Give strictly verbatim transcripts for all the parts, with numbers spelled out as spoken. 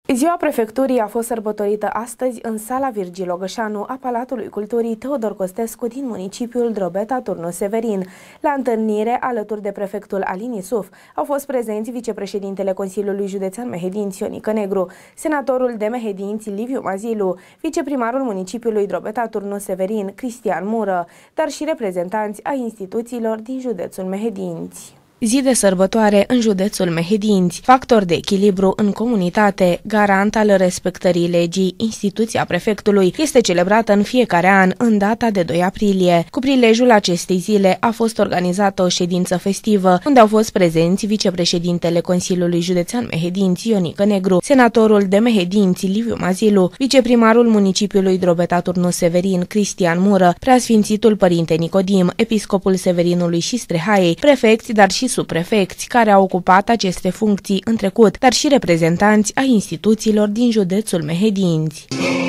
Ziua Prefecturii a fost sărbătorită astăzi în sala Virgil Ogășanu a Palatului Culturii Teodor Costescu din municipiul Drobeta Turnu Severin. La întâlnire, alături de prefectul Alin Isuf, au fost prezenți vicepreședintele Consiliului Județean Mehedinți Ionică Negru, senatorul de Mehedinți Liviu Mazilu, viceprimarul municipiului Drobeta Turnu Severin Cristian Mură, dar și reprezentanți ai instituțiilor din județul Mehedinți. Zi de sărbătoare în județul Mehedinți, factor de echilibru în comunitate, garant al respectării legii, instituția prefectului este celebrată în fiecare an în data de doi aprilie. Cu prilejul acestei zile a fost organizată o ședință festivă, unde au fost prezenți vicepreședintele Consiliului Județean Mehedinți Ionică Negru, senatorul de Mehedinți Liviu Mazilu, viceprimarul municipiului Drobeta Turnu Severin Cristian Mură, preasfințitul părinte Nicodim, episcopul Severinului și Strehaiei, prefecți, dar și subprefecți care au ocupat aceste funcții în trecut, dar și reprezentanți ai instituțiilor din județul Mehedinți.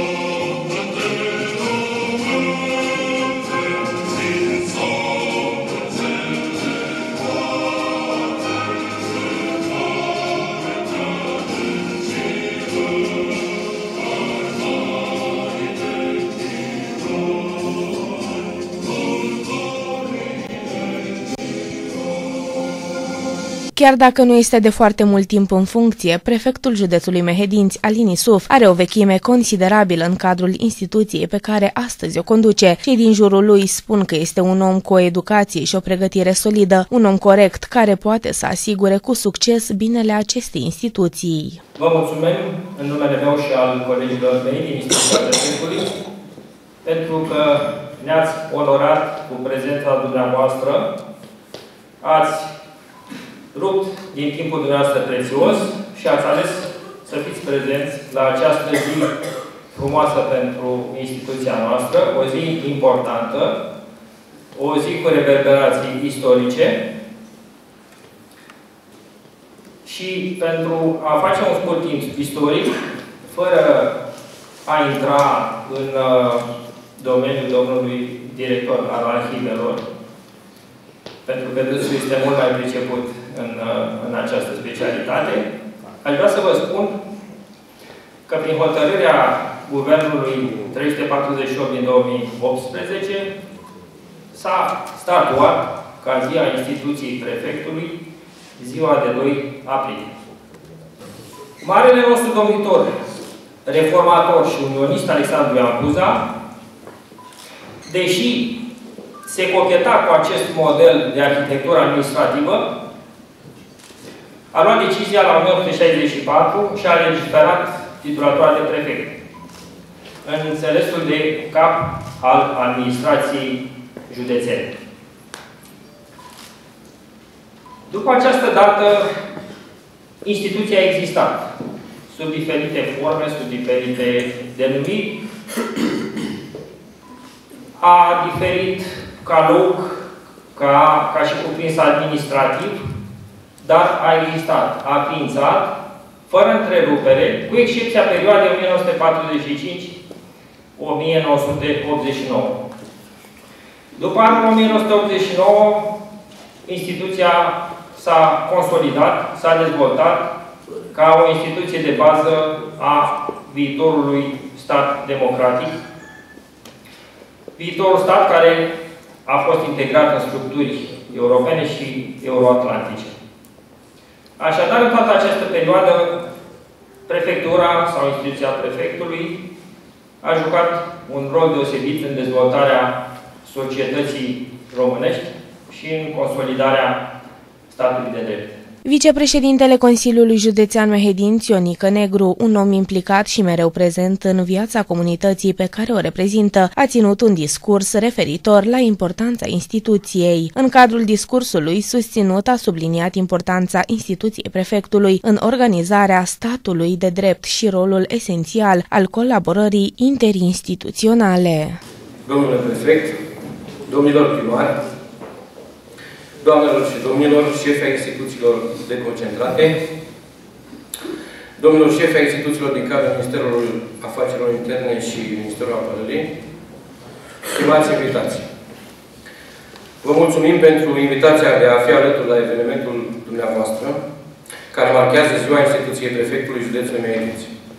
Chiar dacă nu este de foarte mult timp în funcție, prefectul județului Mehedinți, Alin Isuf, are o vechime considerabilă în cadrul instituției pe care astăzi o conduce. Cei din jurul lui spun că este un om cu o educație și o pregătire solidă, un om corect care poate să asigure cu succes binele acestei instituții. Vă mulțumim în numele meu și al colegilor mei din instituția prefectului pentru că ne-ați onorat cu prezența dumneavoastră, ați rupt din timpul dumneavoastră prețios și ați ales să fiți prezenți la această zi frumoasă pentru instituția noastră, o zi importantă, o zi cu reverberații istorice și pentru a face un scurt timp istoric, fără a intra în domeniul domnului director al arhivelor, pentru că dânsul este mult mai priceput în, în această specialitate, aș vrea să vă spun că prin hotărârea Guvernului trei sute patruzeci și opt din două mii optsprezece s-a statuat ca zi a instituției prefectului ziua de doi aprilie. Marele nostru domnitor, reformator și unionist Alexandru Ioan Cuza, deși se cocheta cu acest model de arhitectură administrativă, a luat decizia la o mie opt sute șaizeci și patru și a legiferat titulatura de prefect, în înțelesul de cap al administrației județene. După această dată, instituția a existat, sub diferite forme, sub diferite denumiri, a diferit ca loc, ca, ca și cuprins administrativ, dar a existat, a ființat, fără întrerupere, cu excepția perioadei o mie nouă sute patruzeci și cinci - o mie nouă sute optzeci și nouă. După anul o mie nouă sute optzeci și nouă, instituția s-a consolidat, s-a dezvoltat ca o instituție de bază a viitorului stat democratic, viitorul stat care a fost integrat în structuri europene și euroatlantice. Așadar, în toată această perioadă, prefectura sau instituția prefectului a jucat un rol deosebit în dezvoltarea societății românești și în consolidarea statului de drept. Vicepreședintele Consiliului Județean Mehedinți Ionică Negru, un om implicat și mereu prezent în viața comunității pe care o reprezintă, a ținut un discurs referitor la importanța instituției. În cadrul discursului susținut a subliniat importanța instituției prefectului în organizarea statului de drept și rolul esențial al colaborării interinstituționale. Domnule prefect, domnilor primari, doamnelor și domnilor, șefi ai instituțiilor deconcentrate, domnilor șefi ai instituțiilor din cadrul Ministerului Afacerilor Interne și Ministerul Apărării, stimați invitați. Vă mulțumim pentru invitația de a fi alături la evenimentul dumneavoastră, care marchează ziua instituției prefectului județului Mehedinți.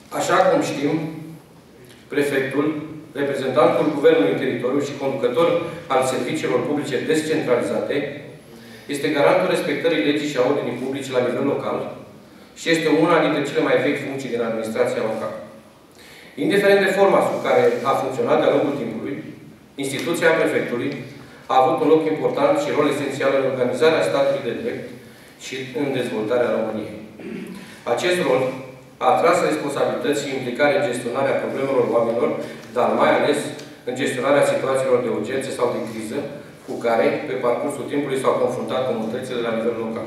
Așa cum știm, prefectul, reprezentantul Guvernului în teritoriu și conducător al serviciilor publice descentralizate, este garantul respectării legii și a ordinii publice la nivel local și este una dintre cele mai vechi funcții din administrația locală. Indiferent de forma sub care a funcționat de-a lungul timpului, instituția prefectului a avut un loc important și rol esențial în organizarea statului de drept și în dezvoltarea României. Acest rol a atras responsabilități și implicare în gestionarea problemelor oamenilor, dar mai ales în gestionarea situațiilor de urgență sau de criză cu care, pe parcursul timpului, s-au confruntat comunitățile la nivel local.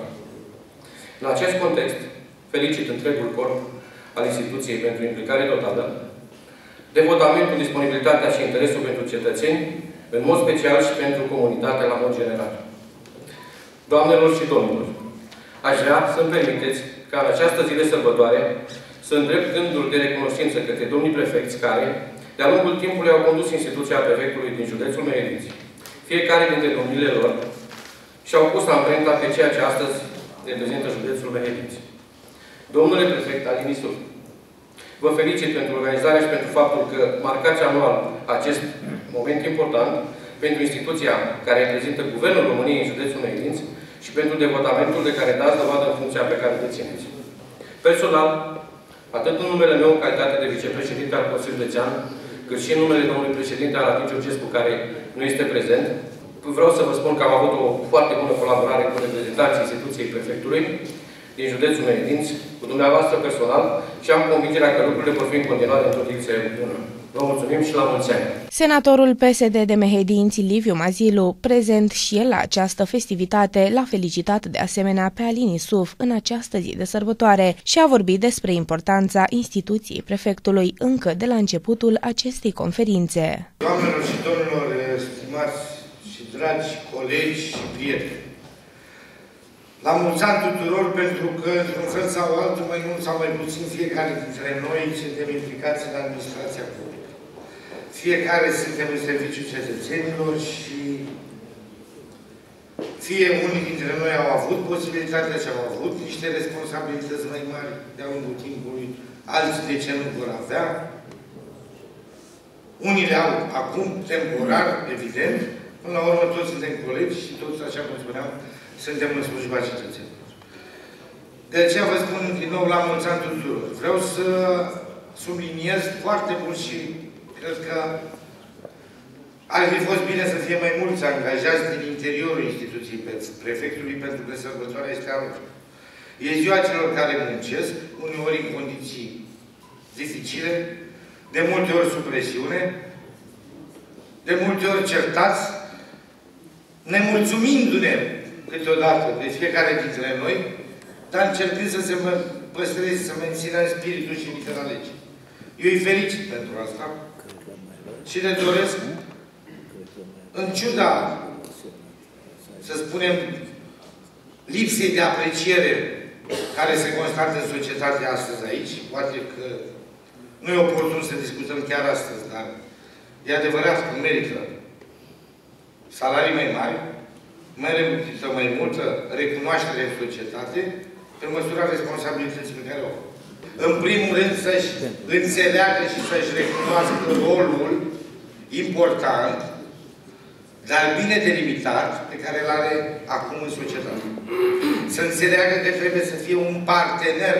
În acest context, felicit întregul corp al instituției pentru implicare totală, devotamentul, disponibilitatea și interesul pentru cetățeni, în mod special și pentru comunitatea la mod general. Doamnelor și domnilor, aș vrea să-mi permiteți ca în această zi de sărbătoare să îndrept gânduri de recunoștință către domnii prefecți care, de-a lungul timpului, au condus instituția prefectului din județul Mehedinți. Fiecare dintre domnile lor și-au pus amprenta pe ceea ce astăzi reprezintă județul Mehedinți. Domnule prefect Alin Isuf, vă felicit pentru organizare și pentru faptul că marcați anual acest moment important pentru instituția care reprezintă Guvernul României în județul Mehedinți și pentru devotamentul de care dați dovadă în funcția pe care o dețineți. Personal, atât în numele meu în calitate de vicepreședinte al Consiliului Județean, cât și în numele domnului președinte Aratin Georgescu, care nu este prezent, vreau să vă spun că am avut o foarte bună colaborare cu reprezentanții instituției prefectului din județul Mehedinți, cu dumneavoastră personal, și am convingerea că lucrurile vor fi în continuare într-o direcție bună. Vă mulțumim și la mulți ani! Senatorul P S D de Mehedinți, Liviu Mazilu, prezent și el la această festivitate, l-a felicitat de asemenea pe Alin Isuf în această zi de sărbătoare și a vorbit despre importanța instituției prefectului încă de la începutul acestei conferințe. Doamnelor și domnilor, stimați și dragi colegi și prieteni, la mulți ani tuturor, pentru că, într-un fel sau altul, mai mult sau mai puțin, fiecare dintre noi suntem implicați în administrația publică. Fiecare suntem în serviciul cetățenilor și fie unii dintre noi au avut posibilitatea și au avut niște responsabilități mai mari de-a lungul timpului, alții de ce nu vor avea. Unii le au acum, temporar, evident. Până la urmă, toți suntem colegi și toți, așa cum spuneam, suntem în slujba cetățenilor. De aceea vă spun din nou la mulți ani tuturor. Vreau să subliniez foarte mult și cred că ar fi fost bine să fie mai mulți angajați din interiorul instituției prefectului, pentru că sărbătoarea este a lor. E ziua celor care muncesc, uneori în condiții dificile, de multe ori sub presiune, de multe ori certați, nemulțumindu-ne câteodată de fiecare dintre noi, dar încercând să se păstreze, să mențină spiritul și litera legii. Eu îi felicit pentru asta și le doresc, în ciuda, să spunem, lipsei de apreciere care se constată în societatea astăzi aici, poate că nu e oportun să discutăm chiar astăzi, dar e adevărat că merită salarii mai mari, merită mai multă recunoaștere în societate, pe măsura responsabilității pe care o au. În primul rând să-și înțeleagă și să-și recunoască rolul important, dar bine delimitat, pe care îl are acum în societate. Să înțeleagă că trebuie să fie un partener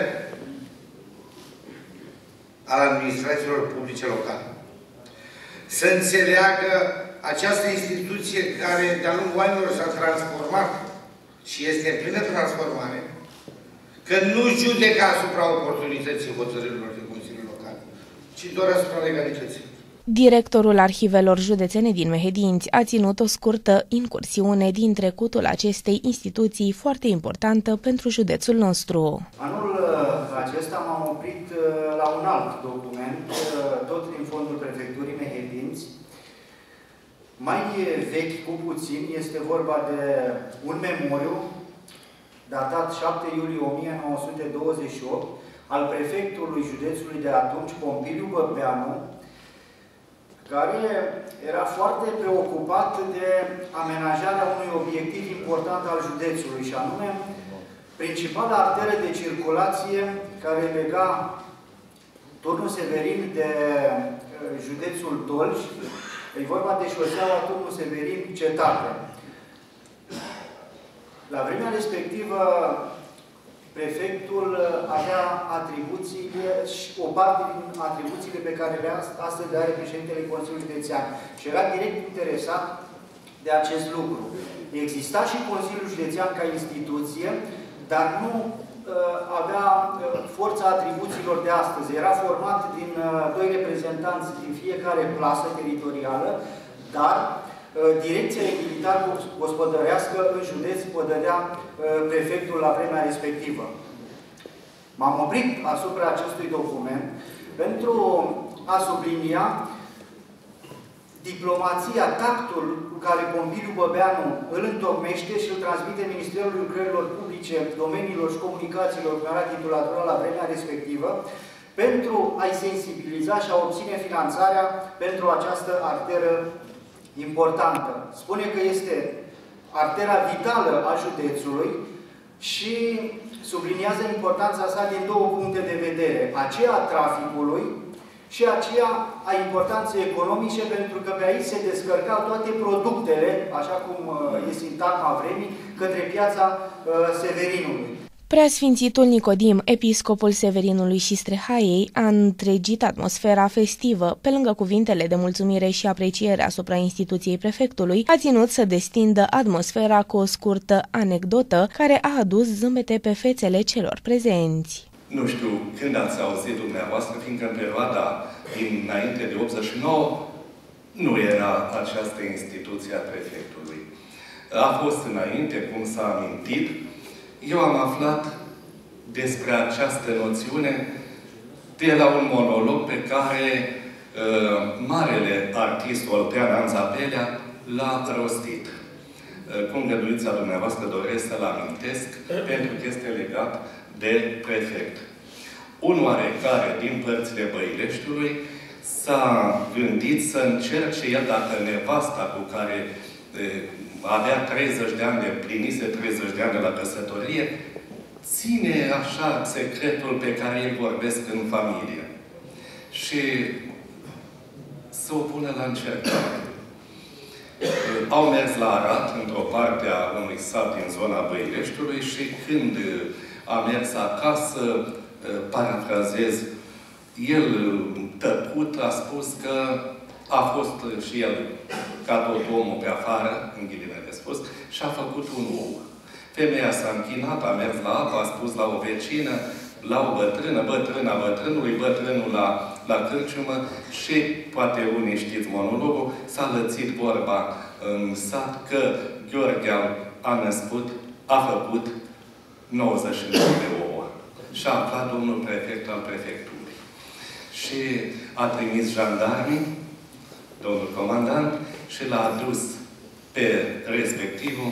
al administrațiilor publice locale. Să înțeleagă această instituție care de-a lungul anilor s-a transformat și este în plină transformare, că nu judecă asupra oportunității hotărârilor de Consiliul Local, ci doar asupra legalității. Directorul Arhivelor Județene din Mehedinți a ținut o scurtă incursiune din trecutul acestei instituții foarte importantă pentru județul nostru. Anul acesta m-am oprit la un alt document, tot din fondul Prefecturii Mehedinți. Mai vechi cu puțin, este vorba de un memoriu datat șapte iulie o mie nouă sute douăzeci și opt al prefectului județului de atunci, Pompiliu Băbeanu, care era foarte preocupat de amenajarea unui obiectiv important al județului, și anume principala arteră de circulație care lega Turnul Severin de județul Dolj, e vorba de șoseaua Turnul Severin Cetate. La vremea respectivă, prefectul avea atribuțiile și o parte din atribuțiile pe care le astăzi are președintele Consiliului Județean și era direct interesat de acest lucru. Exista și Consiliul Județean ca instituție, dar nu uh, avea uh, forța atribuțiilor de astăzi. Era format din uh, doi reprezentanți din fiecare plasă teritorială, dar Direcția militar-gospodărească în județ o dădea prefectul la vremea respectivă. M-am oprit asupra acestui document pentru a sublinia diplomația, tactul cu care Pombiliu Băbeanu îl întocmește și îl transmite Ministerul Lucrărilor Publice, Domeniilor și Comunicațiilor, care era titulatura la vremea respectivă, pentru a-i sensibiliza și a obține finanțarea pentru această arteră importantă. Spune că este artera vitală a județului și subliniază importanța sa din două puncte de vedere. Aceea a traficului și aceea a importanței economice, pentru că pe aici se descărcau toate produsele, așa cum e sintagma vremii, către piața Severinului. Preasfințitul Nicodim, episcopul Severinului și Strehaiei, a întregit atmosfera festivă. Pe lângă cuvintele de mulțumire și apreciere asupra instituției prefectului, a ținut să destindă atmosfera cu o scurtă anecdotă care a adus zâmbete pe fețele celor prezenți. Nu știu când ați auzit dumneavoastră, fiindcă în perioada dinainte de optzeci și nouă nu era această instituție a prefectului. A fost înainte, cum s-a amintit. Eu am aflat despre această noțiune de la un monolog pe care uh, marele artist Oltean Anzapelea l-a rostit. Uh, cu îngăduința dumneavoastră doresc să-l amintesc, pentru că este legat de prefect. Un oarecare din părțile Băileștiului s-a gândit să încerce el, dacă nevasta cu care uh, avea treizeci de ani de plinise, treizeci de ani de la căsătorie, ține așa secretul pe care îl vorbesc în familie. Și să o pună la încercare. Au mers la Arad, într-o parte a unui sat din zona Băileștiului, și când a mers acasă, parafrazez, el tăcut a spus că a fost și el, ca tot omul pe afară, în ghilimele spus, și a făcut un ou. Femeia s-a închinat, a mers la apă, a spus la o vecină, la o bătrână, bătrâna bătrânului, bătrânul la, la cârciumă și, poate unii știți monologul, s-a lățit vorba în sat că Gheorghe a născut, a făcut nouăzeci și nouă de ouă. Și a aflat domnul prefect al prefecturii. Și a trimis jandarmii, domnul comandant, și l-a adus pe respectivul,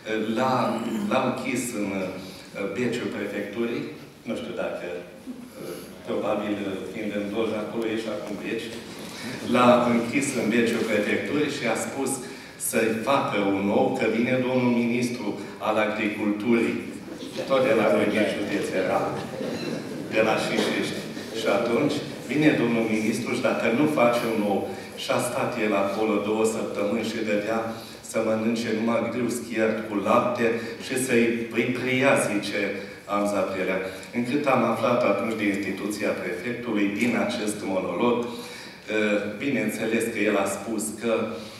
l-a închis în beciul prefecturii, nu știu dacă, probabil, fiind în Dolj, acolo e și acum beci, l-a închis în beciul prefecturii și a spus să-i facă un ou, că vine domnul ministru al agriculturii, tot de la noi din județ era, de la Șișești. Și atunci vine domnul ministru și dacă nu face un ou, și a stat el acolo două săptămâni și dădea să mănânce numai grâu schiert cu lapte și să-i îi preia, zice Anzapelea. Încât am aflat atunci de instituția prefectului din acest monolog, bineînțeles că el a spus că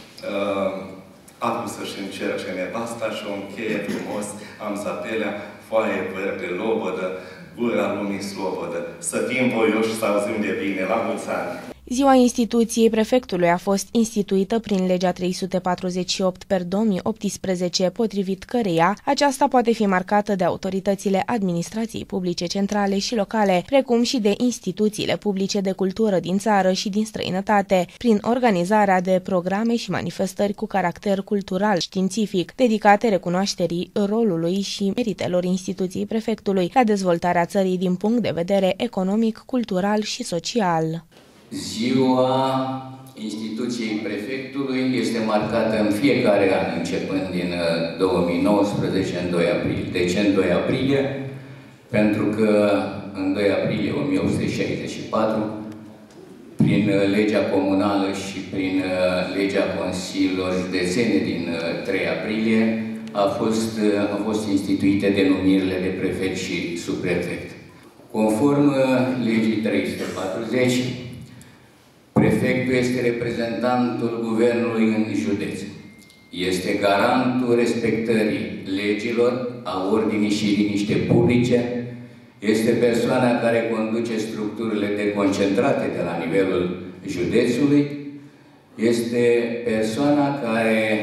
a vrut să-și încerce nevasta și o încheie frumos Anzapelea, foaie verde, lobădă, gura lumii slobodă. Să fim voioși să auzim de bine. La mulți ani! Ziua instituției prefectului a fost instituită prin legea trei sute patruzeci și opt per două mii optsprezece, potrivit căreia aceasta poate fi marcată de autoritățile administrației publice centrale și locale, precum și de instituțiile publice de cultură din țară și din străinătate, prin organizarea de programe și manifestări cu caracter cultural științific, dedicate recunoașterii rolului și meritelor instituției prefectului la dezvoltarea țării din punct de vedere economic, cultural și social. Ziua instituției prefectului este marcată în fiecare an, începând din două mii nouăsprezece, în doi aprilie. De ce în doi aprilie? Pentru că în doi aprilie o mie opt sute șaizeci și patru, prin legea comunală și prin legea Consiliilor Județene din trei aprilie, a fost, au fost instituite denumirile de prefect și subprefect. Conform legii trei sute patruzeci, prefectul este reprezentantul guvernului în județ. Este garantul respectării legilor, a ordinii și liniște publice, este persoana care conduce structurile deconcentrate de la nivelul județului, este persoana care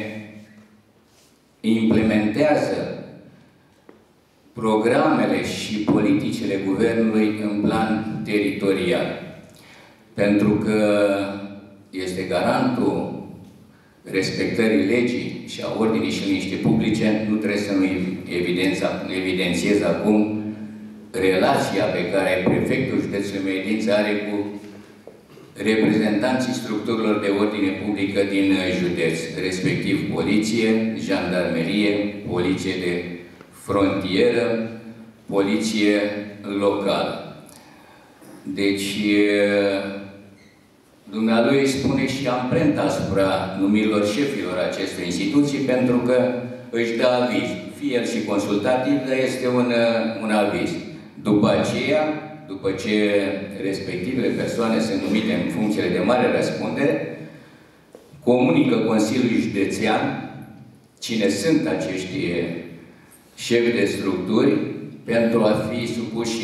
implementează programele și politicile guvernului în plan teritorial. Pentru că este garantul respectării legii și a ordinii și liniștii publice, nu trebuie să nu evidențiez acum relația pe care prefectul județului Mehedinți are cu reprezentanții structurilor de ordine publică din județ, respectiv poliție, jandarmerie, poliție de frontieră, poliție locală. Deci, dumnealui îi spune și amprenta asupra numirilor șefilor acestei instituții, pentru că își dă aviz. Fie el și consultativ, dar este un, un aviz. După aceea, după ce respectivele persoane sunt numite în funcțiile de mare răspundere, comunică Consiliului Județean cine sunt acești șefi de structuri pentru a fi supuși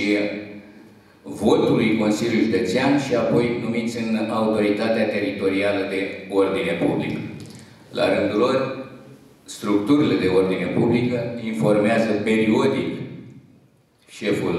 votului Consiliului Județean și apoi numiți în autoritatea teritorială de ordine publică. La rândul lor, structurile de ordine publică informează periodic șeful,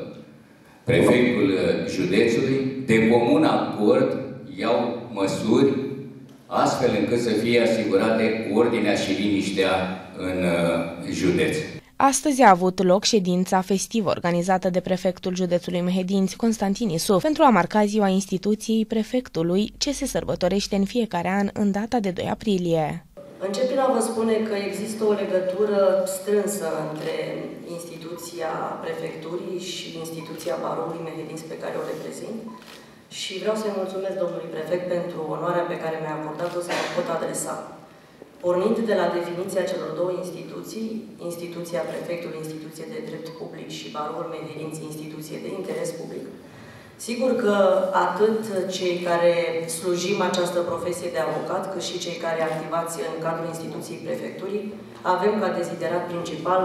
prefectul județului, de comun acord iau măsuri astfel încât să fie asigurate ordinea și liniștea în județ. Astăzi a avut loc ședința festivă organizată de prefectul județului Mehedinți, Constantin Isuf, pentru a marca ziua instituției prefectului, ce se sărbătorește în fiecare an în data de doi aprilie. Încep prin a vă spune că există o legătură strânsă între instituția prefecturii și instituția Baroului Mehedinți pe care o reprezint și vreau să-i mulțumesc domnului prefect pentru onoarea pe care mi-a acordat-o să mă pot adresa. Pornind de la definiția celor două instituții, instituția prefectului, instituție de drept public și Baroul Mehedinți, instituție de interes public, sigur că atât cei care slujim această profesie de avocat, cât și cei care activați în cadrul instituției prefecturii, avem ca deziderat principal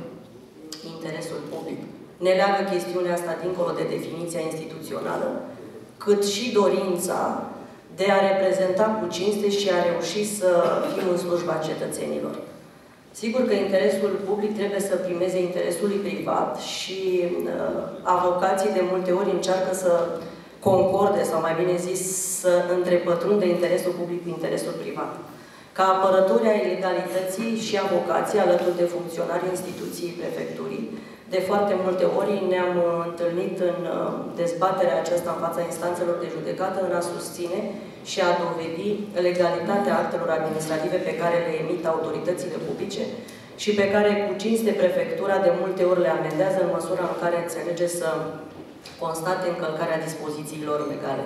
interesul public. Ne leagă chestiunea asta dincolo de definiția instituțională, cât și dorința de a reprezenta cu cinste și a reuși să fim în slujba cetățenilor. Sigur că interesul public trebuie să primeze interesului privat și uh, avocații de multe ori încearcă să concorde, sau mai bine zis, să întrepătrundă interesul public cu interesul privat. Ca apărători ai legalității și avocații, alături de funcționarii instituției prefecturii, de foarte multe ori ne-am întâlnit în dezbaterea aceasta în fața instanțelor de judecată în a susține și a dovedi legalitatea actelor administrative pe care le emit autoritățile publice și pe care cu cinste prefectura de multe ori le amendează în măsura în care înțelege să constate încălcarea dispozițiilor legale.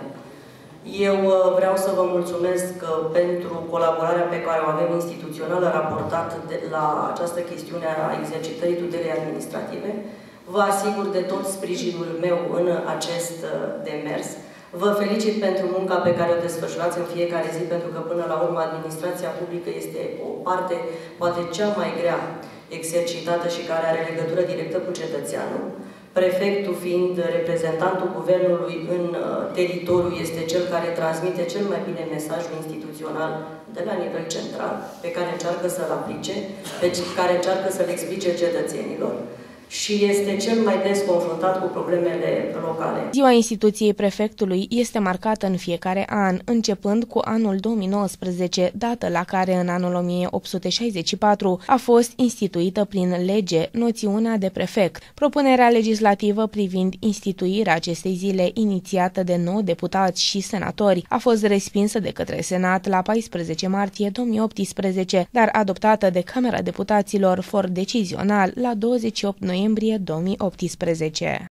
Eu vreau să vă mulțumesc pentru colaborarea pe care o avem instituțională raportat de la această chestiune a exercitării tutelei administrative. Vă asigur de tot sprijinul meu în acest demers. Vă felicit pentru munca pe care o desfășurați în fiecare zi, pentru că până la urmă administrația publică este o parte, poate cea mai grea exercitată și care are legătură directă cu cetățeanul. Prefectul, fiind reprezentantul guvernului în teritoriu, este cel care transmite cel mai bine mesajul instituțional de la nivel central, pe care încearcă să-l aplice, pe care încearcă să-l explice cetățenilor și este cel mai des confruntat cu problemele locale. Ziua instituției prefectului este marcată în fiecare an, începând cu anul două mii nouăsprezece, dată la care în anul o mie opt sute șaizeci și patru a fost instituită prin lege noțiunea de prefect. Propunerea legislativă privind instituirea acestei zile, inițiată de nouă deputați și senatori, a fost respinsă de către Senat la paisprezece martie două mii optsprezece, dar adoptată de Camera Deputaților for decizional la douăzeci și opt noiembrie două mii optsprezece.